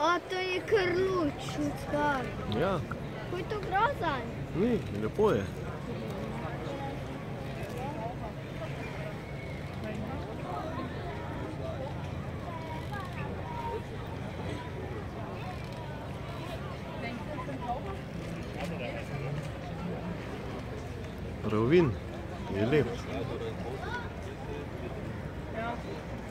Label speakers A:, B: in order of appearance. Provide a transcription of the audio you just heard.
A: A, to je kar luč, odskar.
B: Ja.
A: Ko je to grozan?
B: Ni, lepo je. Rovinj je lep.